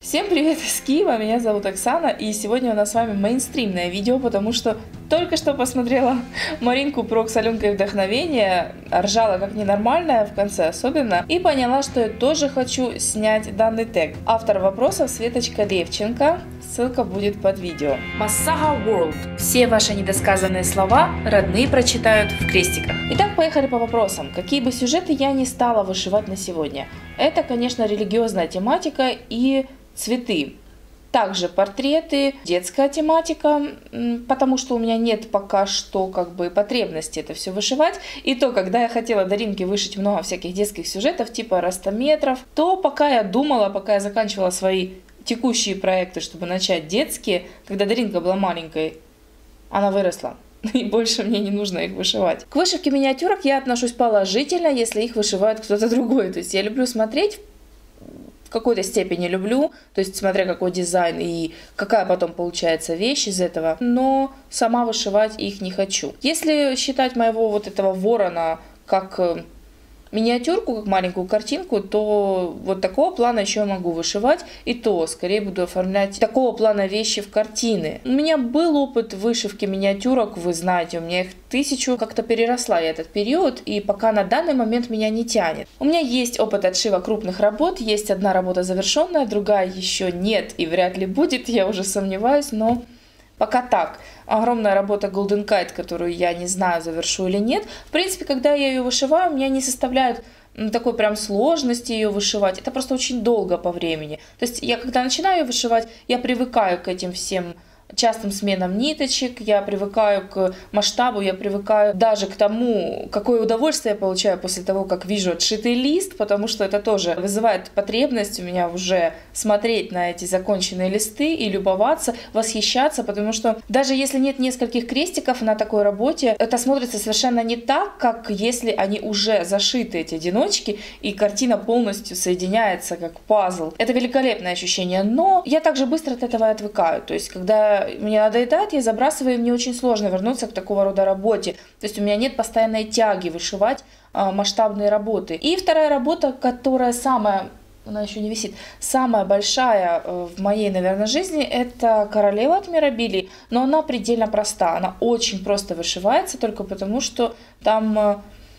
Всем привет из Киева, меня зовут Оксана, и сегодня у нас с вами мейнстримное видео, потому что только что посмотрела Маринку Прок с Аленкой вдохновение, ржала как ненормальная в конце особенно, и поняла, что я тоже хочу снять данный тег. Автор вопросов Светочка Левченко, ссылка будет под видео. Массага World. Все ваши недосказанные слова родные прочитают в крестиках. Итак, поехали по вопросам. Какие бы сюжеты я не стала вышивать на сегодня? Это, конечно, религиозная тематика и цветы. Также портреты, детская тематика, потому что у меня нет пока что потребности это все вышивать. И то, когда я хотела Даринке вышить много всяких детских сюжетов, типа растометров, то пока я думала, пока я заканчивала свои текущие проекты, чтобы начать детские, когда Даринка была маленькой, она выросла. И больше мне не нужно их вышивать. К вышивке миниатюрок я отношусь положительно, если их вышивает кто-то другой. То есть я люблю смотреть, в какой-то степени люблю, то есть смотря какой дизайн и какая потом получается вещь из этого, но сама вышивать их не хочу. Если считать моего вот этого ворона как миниатюрку, как маленькую картинку, то вот такого плана еще я могу вышивать, и то скорее буду оформлять такого плана вещи в картины. У меня был опыт вышивки миниатюрок, вы знаете, у меня их 1000, как-то переросла я этот период, и пока на данный момент меня не тянет. У меня есть опыт отшива крупных работ, есть одна работа завершенная, другая еще нет и вряд ли будет, я уже сомневаюсь, но пока так. Огромная работа Golden Kite, которую я не знаю, завершу или нет. В принципе, когда я ее вышиваю, у меня не составляет такой прям сложности ее вышивать. Это просто очень долго по времени. То есть я когда начинаю ее вышивать, я привыкаю к этим всем частым сменам ниточек, я привыкаю к масштабу, я привыкаю даже к тому, какое удовольствие я получаю после того, как вижу отшитый лист, потому что это тоже вызывает потребность у меня уже смотреть на эти законченные листы и любоваться, восхищаться, потому что даже если нет нескольких крестиков на такой работе, это смотрится совершенно не так, как если они уже зашиты, эти одиночки, и картина полностью соединяется как пазл. Это великолепное ощущение, но я также быстро от этого отвыкаю, то есть когда мне надоедает, я забрасываю, и мне очень сложно вернуться к такого рода работе. То есть у меня нет постоянной тяги вышивать масштабные работы. И вторая работа, которая она еще не висит, самая большая в моей, наверное, жизни, это королева от Мирабили, но она предельно проста. Она очень просто вышивается, только потому что там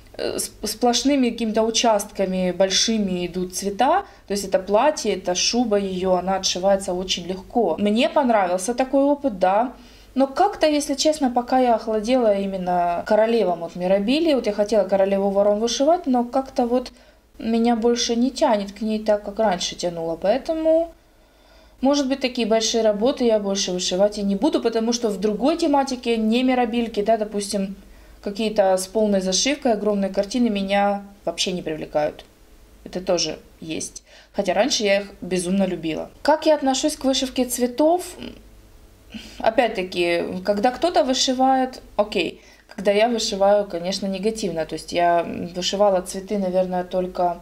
сплошными какими-то участками большими идут цвета, то есть это платье, это шуба ее, она отшивается очень легко. Мне понравился такой опыт, да, но как-то, если честно, пока я охладела именно королевам от Мирабили, вот я хотела королеву ворон вышивать, но как-то вот меня больше не тянет к ней так, как раньше тянуло, поэтому, может быть, такие большие работы я больше вышивать и не буду, потому что в другой тематике, не Мирабильки, да, допустим, какие-то с полной зашивкой огромные картины меня вообще не привлекают. Это тоже есть. Хотя раньше я их безумно любила. Как я отношусь к вышивке цветов? Опять-таки, когда кто-то вышивает, окей. Когда я вышиваю, конечно, негативно. То есть я вышивала цветы, наверное, только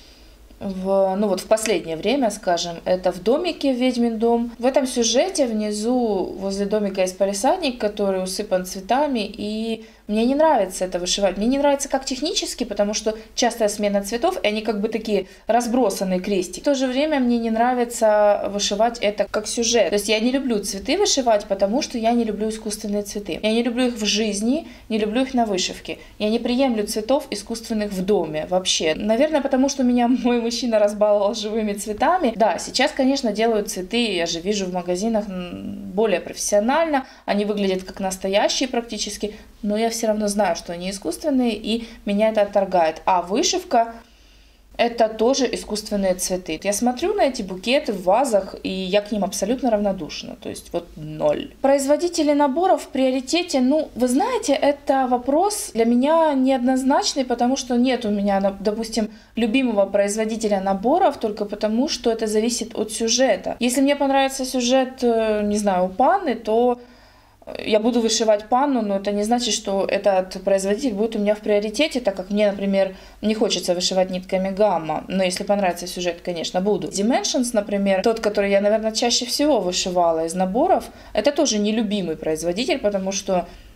в последнее время, скажем, это в домике в Ведьмин дом. В этом сюжете внизу возле домика есть палисадник, который усыпан цветами, и мне не нравится это вышивать. Мне не нравится как технически, потому что частая смена цветов, и они как бы такие разбросанные крестики. В то же время мне не нравится вышивать это как сюжет. То есть я не люблю цветы вышивать, потому что я не люблю искусственные цветы. Я не люблю их в жизни, не люблю их на вышивке. Я не приемлю цветов искусственных в доме вообще. Наверное, потому что меня мой мужчина разбаловал живыми цветами. Да, сейчас, конечно, делают цветы, я же вижу в магазинах более профессионально. Они выглядят как настоящие практически, но я все равно знаю, что они искусственные, и меня это отторгает. А вышивка — это тоже искусственные цветы. Я смотрю на эти букеты в вазах, и я к ним абсолютно равнодушна. То есть вот ноль. Производители наборов в приоритете, вы знаете, это вопрос для меня неоднозначный, потому что нет у меня, допустим, любимого производителя наборов, только потому что это зависит от сюжета. Если мне понравится сюжет, не знаю, у Панны, то я буду вышивать панну, но это не значит, что этот производитель будет у меня в приоритете, так как мне, например, не хочется вышивать нитками гамма. Но если понравится сюжет, конечно, буду. Dimensions, например, тот, который я, наверное, чаще всего вышивала из наборов, это тоже нелюбимый производитель, потому что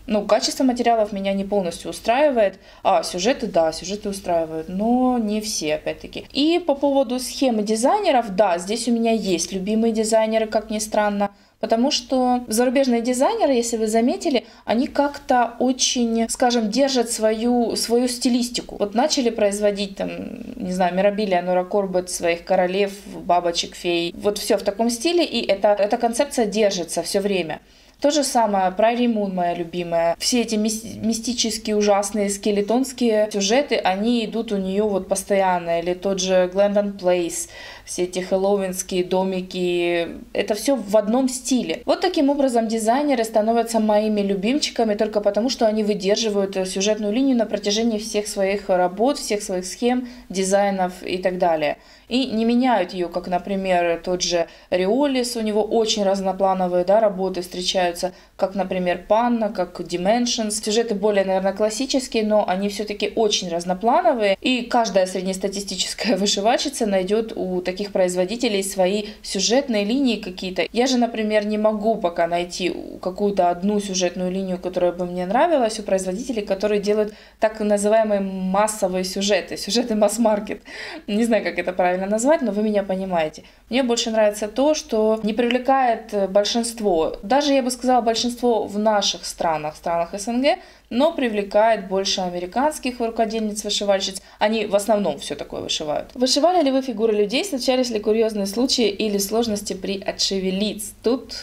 Ну, качество материалов меня не полностью устраивает. Сюжеты, да, сюжеты устраивают, но не все, опять-таки. И по поводу схемы дизайнеров, да, здесь у меня есть любимые дизайнеры, как ни странно. Потому что зарубежные дизайнеры, если вы заметили, они как-то очень, скажем, держат свою стилистику. Вот начали производить там, не знаю, Мирабилия, Нора Корбет, своих королев, бабочек, фей. Вот все в таком стиле, и эта концепция держится все время. То же самое Prairie Moon, моя любимая. Все эти мистические, ужасные, скелетонские сюжеты, они идут у нее вот постоянно. Или тот же Glendon Place, все эти хэллоуинские домики. Это все в одном стиле. Вот таким образом дизайнеры становятся моими любимчиками только потому, что они выдерживают сюжетную линию на протяжении всех своих работ, всех своих схем, дизайнов и так далее. И не меняют ее, как, например, тот же Риолис, у него очень разноплановые, да, работы встречаются, как, например, Панна, как Dimensions. Сюжеты более, наверное, классические, но они все-таки очень разноплановые, и каждая среднестатистическая вышивальщица найдет у таких производителей свои сюжетные линии какие-то. Я же, например, не могу пока найти какую-то одну сюжетную линию, которая бы мне нравилась, у производителей, которые делают так называемые массовые сюжеты, сюжеты масс-маркет. Не знаю, как это правильно назвать, но вы меня понимаете. Мне больше нравится то, что не привлекает большинство, даже я бы сказала большинство в наших странах СНГ, но привлекает больше американских рукодельниц-вышивальщиц. Они в основном все такое вышивают. Вышивали ли вы фигуры людей? Случались ли курьезные случаи или сложности при отшиве лиц? Тут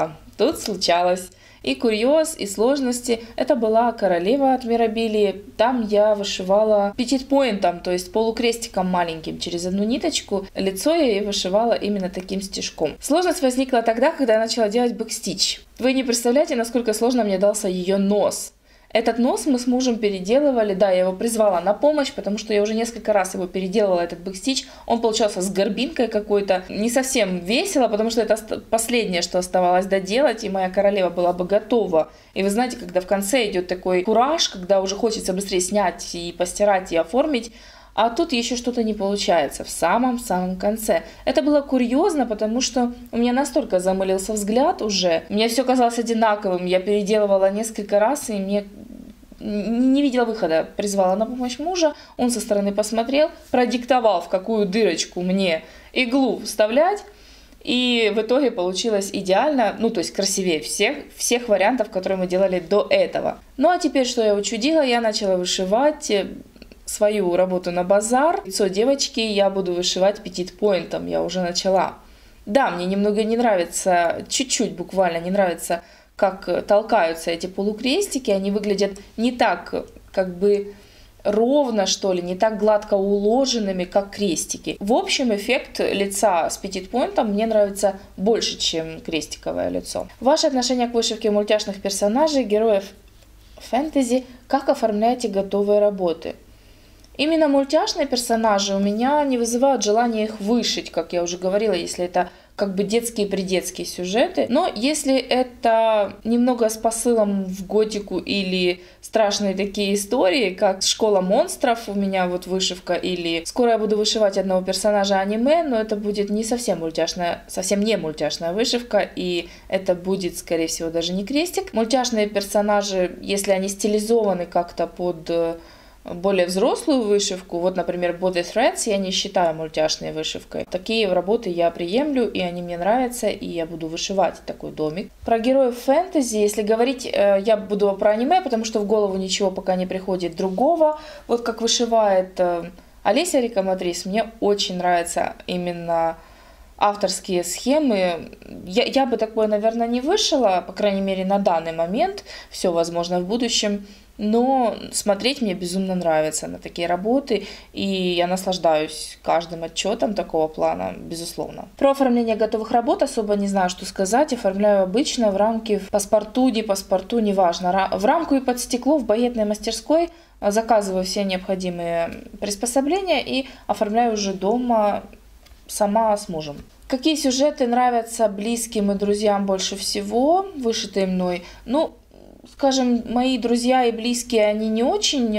случалось. И курьез, и сложности. Это была королева от Мирабилии. Там я вышивала петитпоинтом, то есть полукрестиком маленьким через одну ниточку. Лицо я ей вышивала именно таким стежком. Сложность возникла тогда, когда я начала делать бэкстич. Вы не представляете, насколько сложно мне дался ее нос. Этот нос мы с мужем переделывали, да, я его призвала на помощь, потому что я уже несколько раз его переделывала, этот бэкстич. Он получался с горбинкой какой-то, не совсем весело, потому что это последнее, что оставалось доделать, и моя королева была бы готова. И вы знаете, когда в конце идет такой кураж, когда уже хочется быстрее снять и постирать, и оформить, а тут еще что-то не получается в самом-самом конце. Это было курьезно, потому что у меня настолько замылился взгляд уже. Мне все казалось одинаковым. Я переделывала несколько раз, и мне не видела выхода. Призвала на помощь мужа. Он со стороны посмотрел, продиктовал, в какую дырочку мне иглу вставлять. И в итоге получилось идеально, ну то есть красивее всех вариантов, которые мы делали до этого. Ну а теперь что я учудила? Я начала вышивать свою работу на базар. Лицо девочки я буду вышивать петитпоинтом, я уже начала. Да, мне немного не нравится, чуть-чуть буквально не нравится, как толкаются эти полукрестики. Они выглядят не так, как бы ровно, что ли, не так гладко уложенными, как крестики. В общем, эффект лица с петитпоинтом мне нравится больше, чем крестиковое лицо. Ваше отношение к вышивке мультяшных персонажей, героев фэнтези, как оформляете готовые работы? Именно мультяшные персонажи у меня не вызывают желания их вышить, как я уже говорила, если это как бы детские-предетские сюжеты. Но если это немного с посылом в готику или страшные такие истории, как «Школа монстров», у меня вот вышивка, или «Скоро я буду вышивать одного персонажа аниме», но это будет не совсем мультяшная, совсем не мультяшная вышивка, и это будет, скорее всего, даже не крестик. Мультяшные персонажи, если они стилизованы как-то под более взрослую вышивку, вот, например, Body Threads я не считаю мультяшной вышивкой. Такие работы я приемлю, и они мне нравятся, и я буду вышивать такой домик. Про героев фэнтези, если говорить, я буду про аниме, потому что в голову ничего пока не приходит другого. Вот как вышивает Олеся Рикоматрис, мне очень нравятся именно авторские схемы. Я бы такое, наверное, не вышила, по крайней мере, на данный момент. Все возможно в будущем. Но смотреть мне безумно нравится на такие работы, и я наслаждаюсь каждым отчетом такого плана, безусловно. Про оформление готовых работ особо не знаю, что сказать. Оформляю обычно в рамке, в паспорту, не паспорту, неважно. В рамку и под стекло в багетной мастерской заказываю все необходимые приспособления и оформляю уже дома сама с мужем. Какие сюжеты нравятся близким и друзьям больше всего, вышитые мной? Ну, скажем, мои друзья и близкие, они не очень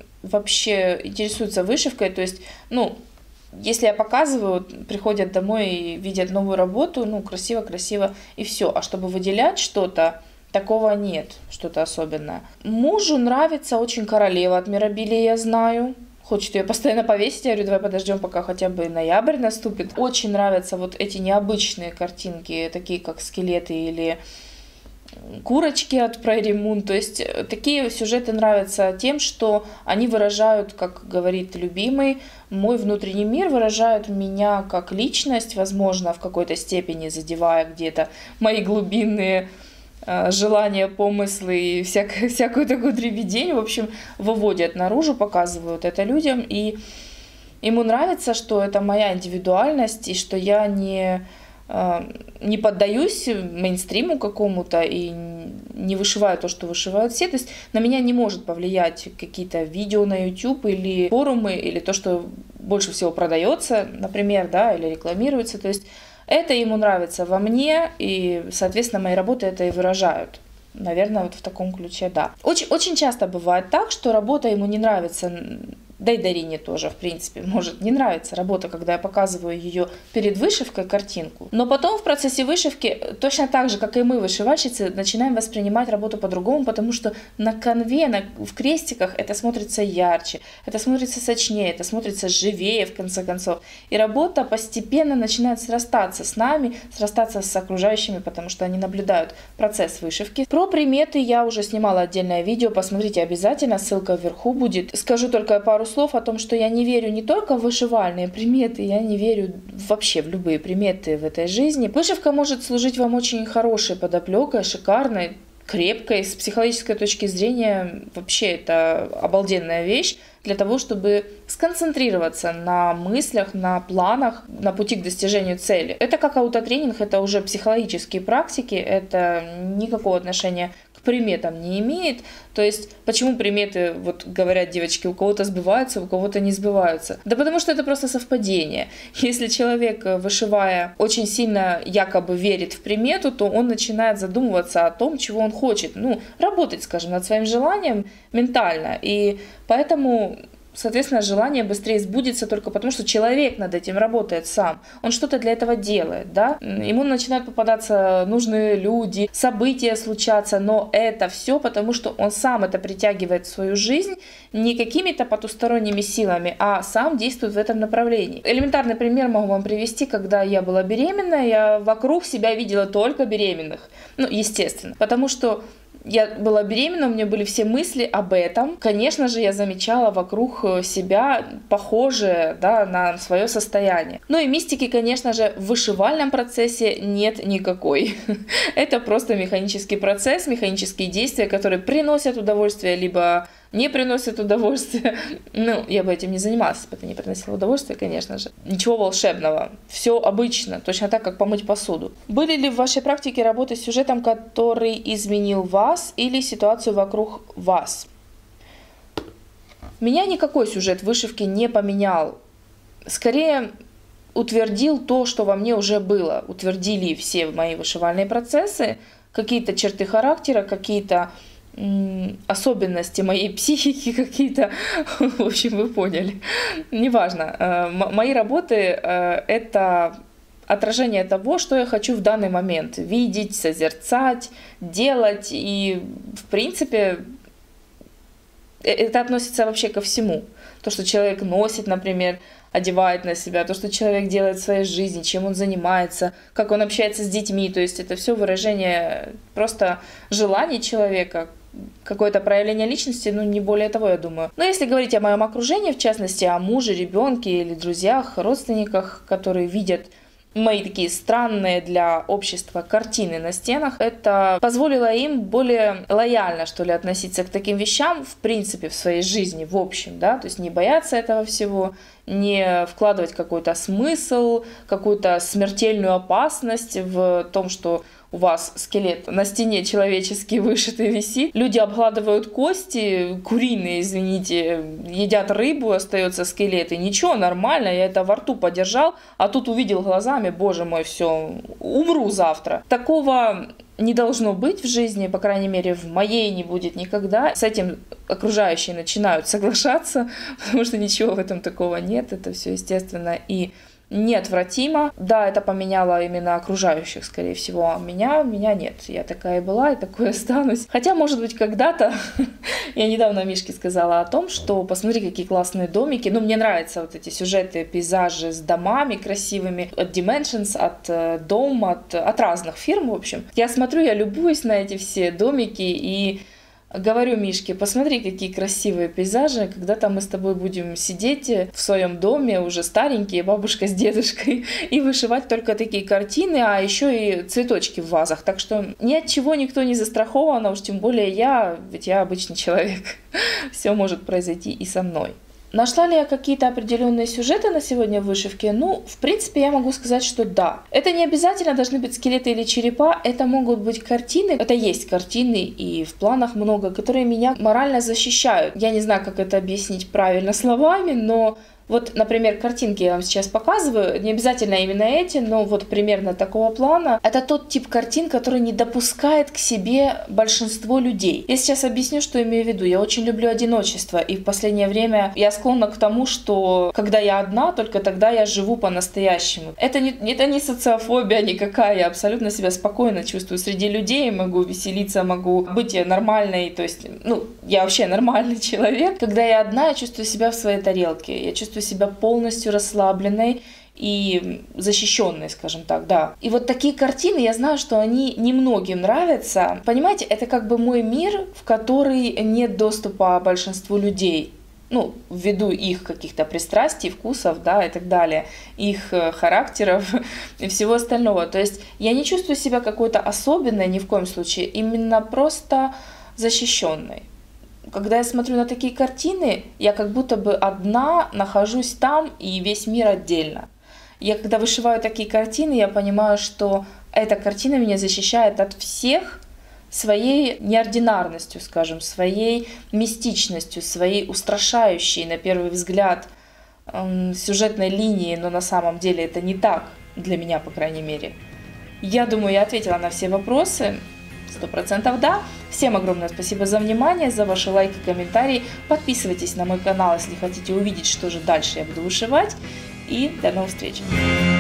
вообще интересуются вышивкой, то есть, ну, если я показываю, приходят домой и видят новую работу, ну, красиво, и все. А чтобы выделять что-то такого нет, что-то особенное. Мужу нравится очень королева от Мирабили, я знаю. Хочет ее постоянно повесить. Я говорю, давай подождем, пока хотя бы ноябрь наступит. Очень нравятся вот эти необычные картинки, такие как скелеты или курочки от Prairie Moon. То есть такие сюжеты нравятся тем, что они выражают, как говорит любимый, мой внутренний мир, выражают меня как личность, возможно, в какой-то степени задевая где-то мои глубинные желания, помыслы и всякую такую дребедень, в общем, выводят наружу, показывают это людям, и ему нравится, что это моя индивидуальность, и что я не поддаюсь мейнстриму какому-то и не вышиваю то, что вышивают все. То есть на меня не может повлиять какие-то видео на YouTube или форумы, или то, что больше всего продается, например, да, или рекламируется. То есть это ему нравится во мне, и, соответственно, мои работы это и выражают. Наверное, вот в таком ключе, да. Очень часто бывает так, что работа ему не нравится, да и Дарине тоже, в принципе, может не нравится работа, когда я показываю ее перед вышивкой картинку. Но потом в процессе вышивки, точно так же, как и мы, вышивальщицы, начинаем воспринимать работу по-другому, потому что на канве, в крестиках это смотрится ярче, это смотрится сочнее, это смотрится живее, в конце концов. И работа постепенно начинает срастаться с нами, срастаться с окружающими, потому что они наблюдают процесс вышивки. Про приметы я уже снимала отдельное видео, посмотрите обязательно, ссылка вверху будет. Скажу только пару слов о том, что я не верю не только в вышивальные приметы, я не верю вообще в любые приметы в этой жизни. Вышивка может служить вам очень хорошей подоплекой, шикарной, крепкой. С психологической точки зрения вообще это обалденная вещь для того, чтобы сконцентрироваться на мыслях, на планах, на пути к достижению цели. Это как аутотренинг, это уже психологические практики, это никакого отношения к приметам не имеет. То есть, почему приметы, вот говорят девочки, у кого-то сбываются, у кого-то не сбываются? Да потому что это просто совпадение. Если человек, вышивая, очень сильно якобы верит в примету, то он начинает задумываться о том, чего он хочет. Работать, скажем, над своим желанием ментально. И поэтому, соответственно, желание быстрее сбудется только потому, что человек над этим работает сам. Он что-то для этого делает, да? Ему начинают попадаться нужные люди, события случаться, но это все потому, что он сам это притягивает в свою жизнь не какими-то потусторонними силами, а сам действует в этом направлении. Элементарный пример могу вам привести. Когда я была беременна, я вокруг себя видела только беременных. Естественно, потому что я была беременна, у меня были все мысли об этом. Конечно же, я замечала вокруг себя похожее, да, на свое состояние. И мистики, конечно же, в вышивальном процессе нет никакой. Это просто механический процесс, механические действия, которые приносят удовольствие, либо не приносят удовольствия. Я бы этим не занималась, если бы это не приносило удовольствия, конечно же. Ничего волшебного. Все обычно, точно так, как помыть посуду. Были ли в вашей практике работы с сюжетом, который изменил вас или ситуацию вокруг вас? Меня никакой сюжет вышивки не поменял. Скорее, утвердил то, что во мне уже было. Утвердили все мои вышивальные процессы, какие-то черты характера, какие-то особенности моей психики какие-то, в общем, вы поняли. Неважно. Мои работы — это отражение того, что я хочу в данный момент видеть, созерцать, делать. И, в принципе, это относится вообще ко всему. То, что человек носит, например, одевает на себя, то, что человек делает в своей жизни, чем он занимается, как он общается с детьми. То есть это все выражение просто желаний человека, какое-то проявление личности, не более того, я думаю. Но если говорить о моем окружении, в частности, о муже, ребенке или друзьях, родственниках, которые видят мои такие странные для общества картины на стенах, это позволило им более лояльно, что ли, относиться к таким вещам, в принципе, в своей жизни, в общем, да, то есть не бояться этого всего, не вкладывать какой-то смысл, какую-то смертельную опасность в том, что у вас скелет на стене человеческий вышитый висит, люди обгладывают кости, куриные, извините, едят рыбу, остается скелет, и ничего, нормально, я это во рту подержал, а тут увидел глазами, боже мой, все, умру завтра. Такого не должно быть в жизни, по крайней мере, в моей не будет никогда. С этим окружающие начинают соглашаться, потому что ничего в этом такого нет, это все естественно и неотвратимо. Да, это поменяло именно окружающих, скорее всего, а меня нет. Я такая была и такой останусь. Хотя, может быть, когда-то, я недавно Мишке сказала о том, что посмотри, какие классные домики. Ну, мне нравятся вот эти сюжеты, пейзажи с домами красивыми, от Dimensions, от Dome, от разных фирм, в общем. Я смотрю, я любуюсь на эти все домики и говорю Мишке, посмотри, какие красивые пейзажи, когда-то мы с тобой будем сидеть в своем доме, уже старенькие, бабушка с дедушкой, и вышивать только такие картины, а еще и цветочки в вазах. Так что ни от чего никто не застрахован, а уж тем более я, ведь я обычный человек. Все может произойти и со мной. Нашла ли я какие-то определенные сюжеты на сегодня в вышивке? Ну, в принципе, я могу сказать, что да. Это не обязательно должны быть скелеты или черепа, это могут быть картины. Это есть картины, и в планах много, которые меня морально защищают. Я не знаю, как это объяснить правильно словами, но вот, например, картинки я вам сейчас показываю, не обязательно именно эти, но вот примерно такого плана. Это тот тип картин, который не допускает к себе большинство людей. Я сейчас объясню, что имею в виду. Я очень люблю одиночество, и в последнее время я склонна к тому, что когда я одна, только тогда я живу по-настоящему. Это не социофобия никакая, я абсолютно себя спокойно чувствую среди людей, могу веселиться, могу быть нормальной, то есть, я вообще нормальный человек. Когда я одна, я чувствую себя в своей тарелке, я чувствую себя полностью расслабленной и защищенной, скажем так, да. И вот такие картины, я знаю, что они немногим нравятся. Понимаете, это как бы мой мир, в который нет доступа большинству людей. Ввиду их каких-то пристрастий, вкусов, да, и так далее, их характеров и всего остального. То есть я не чувствую себя какой-то особенной ни в коем случае, именно просто защищенной. Когда я смотрю на такие картины, я как будто бы одна нахожусь там, и весь мир отдельно. Я когда вышиваю такие картины, я понимаю, что эта картина меня защищает от всех своей неординарностью, скажем, своей мистичностью, своей устрашающей, на первый взгляд, сюжетной линии, но на самом деле это не так, для меня, по крайней мере. Я думаю, я ответила на все вопросы. 100% да. Всем огромное спасибо за внимание, за ваши лайки, комментарии. Подписывайтесь на мой канал, если хотите увидеть, что же дальше я буду вышивать. И до новых встреч!